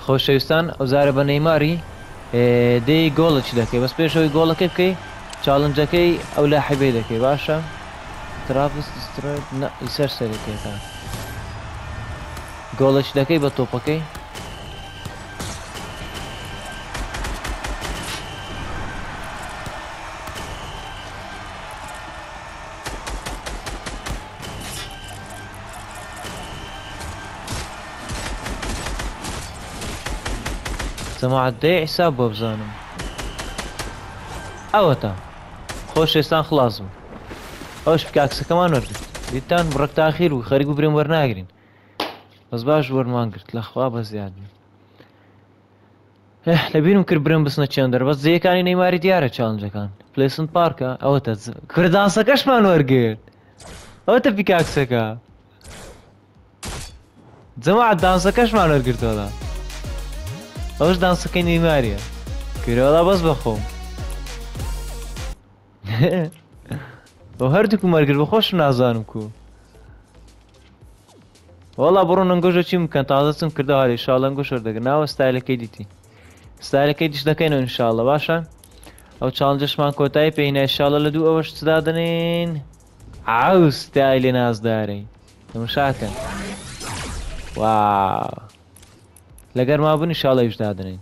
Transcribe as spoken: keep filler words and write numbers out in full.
خۆشەویستان ئەوزارە بە نەیماری دەی گۆڵەچی دەکەی بەس پێشەوەی گۆڵەکەی بکەی چاڵنجەکەی ئەو لا حیبەی دەکەی باشە ترافس سترایت نە ئیسەر سەرەکەیتان گۆڵەچی دەکەی بە تۆپەکەی جەماعەت دەی حیساب بۆ بزانم ئەوەتە خۆشەویستان خلاص بوو ئەوش کاکسەکەمان وەرگرت دیتان بڕەک تاخیر بوو خەریک و برێم وەرناگرین بەس باش وەرمان گرت لەخوا بە زیاد لەبیرم کرد برم بسنە چێن دەربەس جێیەکانی نەیماری دیارە چاڵنجەکان پلەیسن پارکە ئەوەتە کوردانسەکەشمان وەرگرت ئەوەتە پیکاکسەکە جەماعەت دانسەکەشمان وەرگرتەوە ئەوش دانسەکەی نەیماریە کورەوەڵا بەس بەخۆم بۆ هەردووکم وەرگرت بە خۆشم نازانم کو وەڵا بڕۆ نەنگۆژە چی بکەن تازە چم کردەوە هەڵی ئینشاڵڵا ئەنگۆش وەردەگرن ناوە ستایلەکەی دیتی ستایلەکەی دیش دەکەینەوە ئینشاڵڵا باشە ئەو چاڵنجەشمان کۆتایی پێینە ئینشاڵڵا لە دوو ئەوەش چدا دەنێن ئاو ستایلی نازدارەی تەماشاکەن واو لەگەر ما بوون ئینشاڵڵا ئیش دادەنێن